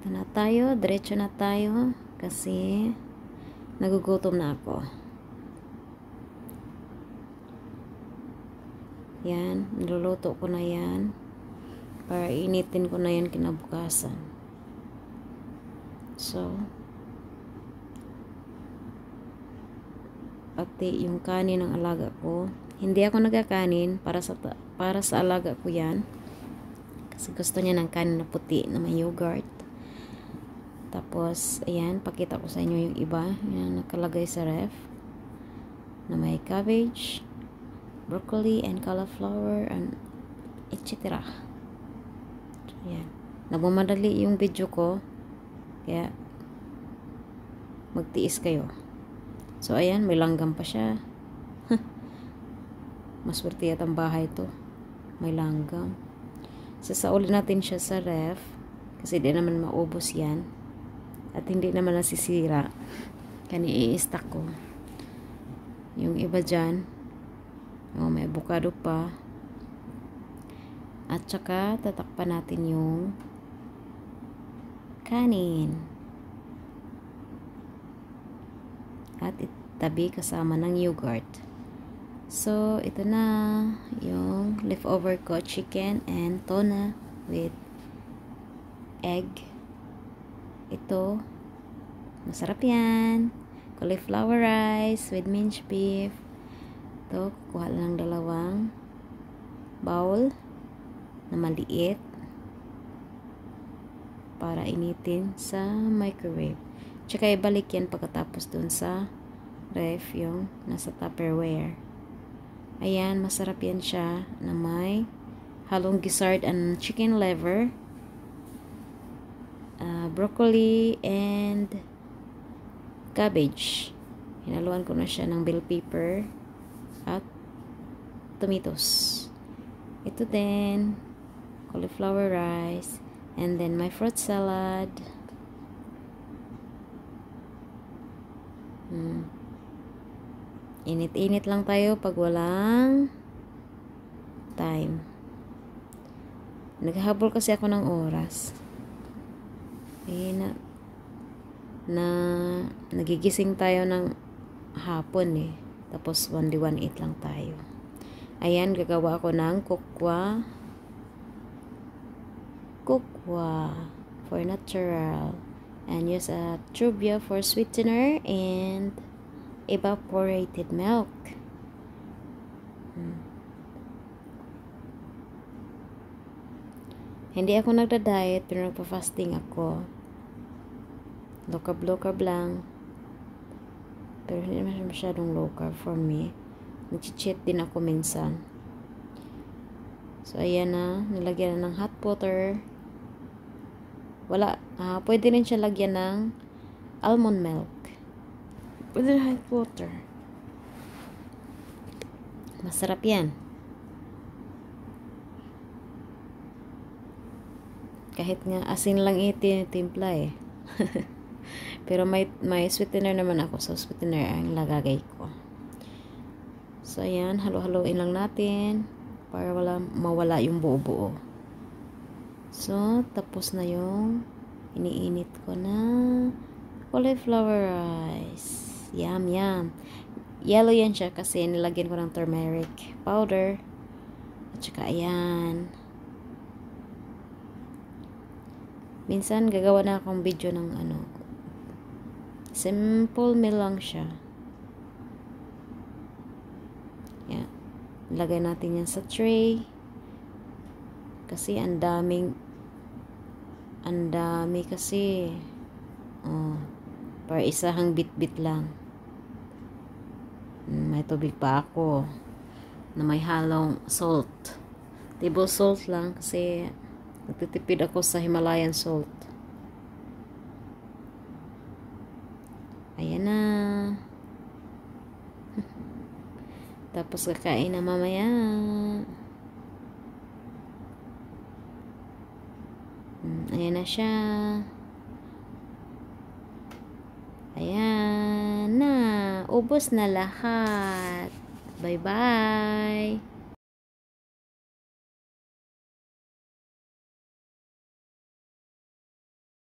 Na tayo, diretso na tayo kasi nagugutom na ako. Yan, niluluto ko na yan para initin ko na yan kinabukasan. So, pati yung kanin ng alaga ko, hindi ako nagkakanin para sa alaga ko yan kasi gusto niya ng kanin na puti na may yogurt. Tapos ayan, pakita ko sa inyo yung iba na nakalagay sa ref na may cabbage, broccoli and cauliflower and etc. Ayan, nabumadali yung video ko kaya magtiis kayo. So ayan, may langgam pa siya. Maswerte at ang bahay to, may langgam. Sasaulin natin siya sa ref kasi di naman maubos yan at hindi naman nasisira. Kani i-stack ko yung iba dyan. May avocado pa. At saka tatakpan natin yung kanin at itabi kasama ng yogurt. So, ito na yung leftover ko, chicken and tuna with egg. Ito, masarap yan. Cauliflower rice with minced beef. Ito, kukuha lang ng dalawang bowl na maliit para initin sa microwave. Tsaka ibalik yan pagkatapos dun sa ref yung nasa Tupperware. Ayan, masarap yan siya na may halong gizzard and chicken liver, broccoli and cabbage. Hinaluan ko na siya ng bell pepper at tomatoes. Ito din, cauliflower rice, and then my fruit salad. Init-init lang tayo pag walang time. Naghahabol kasi ako ng oras. Nagigising tayo ng hapon eh. Tapos 1:18 lang tayo. Ayan, gagawa ako ng kukwa for natural. And use a trubia for sweetener and evaporated milk. Hindi ako nagda-diet pero nagpa-fasting ako. Low carb lang. Pero hindi naman masyadong low carb for me. Nag-cheat din ako minsan. So ayan na, nilagyan na ng hot water. Pwede rin siya lagyan ng almond milk. Pwede rin hot water. Masarap yan. Kahit nga asin lang itinimpla eh. Pero may sweetener naman ako. So sweetener ang lagagay ko. So ayan, halo-haloin lang natin para mawala yung buo-buo. So tapos na yung iniinit ko na cauliflower rice. Yum, yum. Yellow yan siya kasi nilagyan ko ng turmeric powder. At saka ayan. Minsan gagawa na akong video ng simple meal lang siya. Yan. Lagay natin yan sa tray. Kasi ang dami kasi. Para isahang bit-bit lang. May tubig pa ako na may halong salt. Table salt lang kasi nagtitipid ako sa Himalayan salt. Ayan na. Tapos kakain na mamaya. Ayan na siya. Ayan na. Ubos na lahat. Bye-bye.